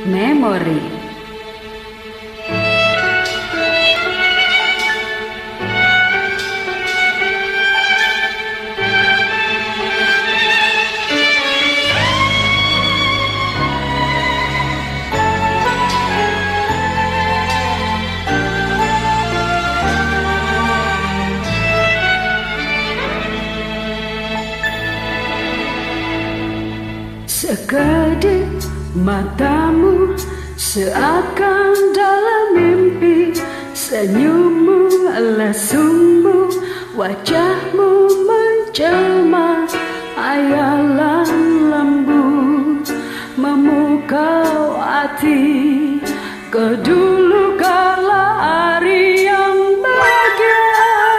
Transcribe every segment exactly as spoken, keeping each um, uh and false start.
Memori. Sekedip matamu seakan dalam mimpi, senyummu, lesungmu, wajahmu menjelma, hayalan lembut memukau hati. Kedulu kala hari yang bahagia,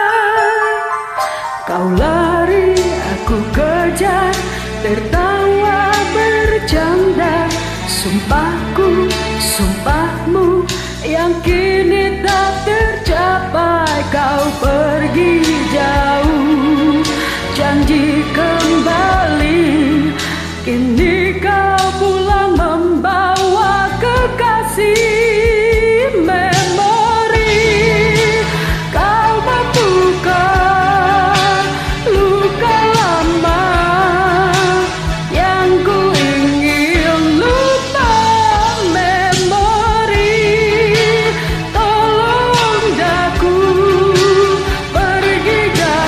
kau lari, aku kejar, tertawa bercanda. Sumpahku, sumpahmu yang kini tak tercapai. Kau pergi jauh, janji kembali. Kini kau pulang membawa kekasih. Memori, kau mampukah luka lama yang ku ingin lupa. Memori, tolong daku pergi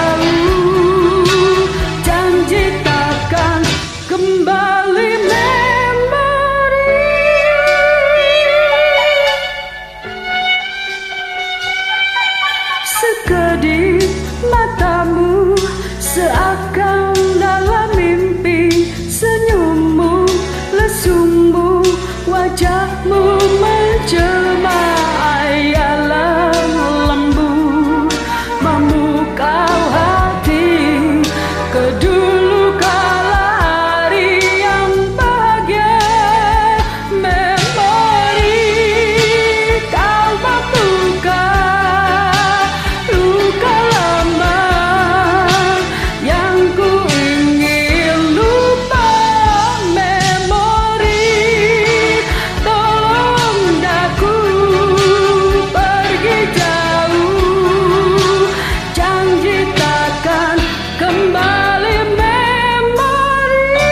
jauh, janji takkan kembali. Sekedip matamu seakan dalam mimpi, senyummu, lesungmu, wajahmu menjelma, hayalan lembut memukau hati. Kedulu kala hari yang bahagia. Memori, kau mampukah luka lama yang ku ingin lupa. Memori, tolong daku pergi jauh, janji takkan kembali. Memori,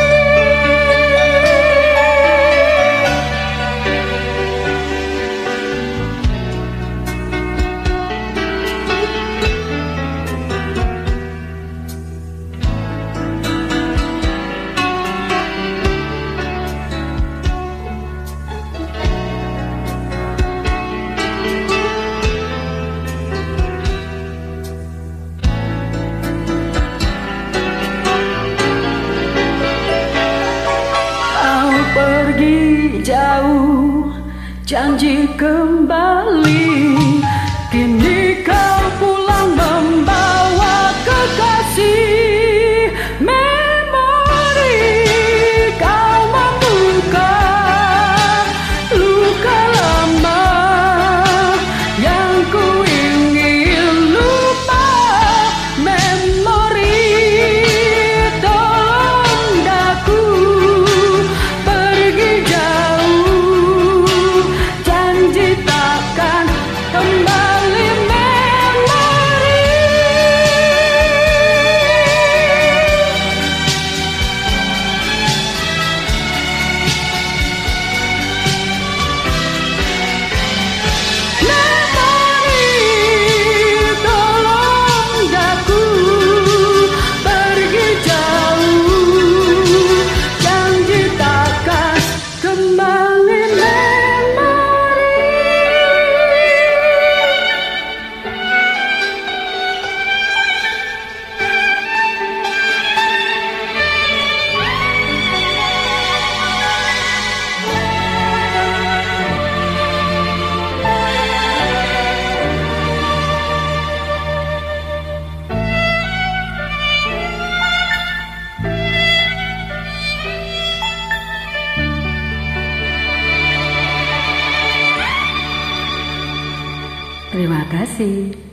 kau pergi jauh, janji kembali. Kini kau pulang membawa kekasih. Memori, kau mampukah luka lama yang ku ingin lupa. Memori, tolong daku pergi jauh, janji takkan kembali. Terima kasih.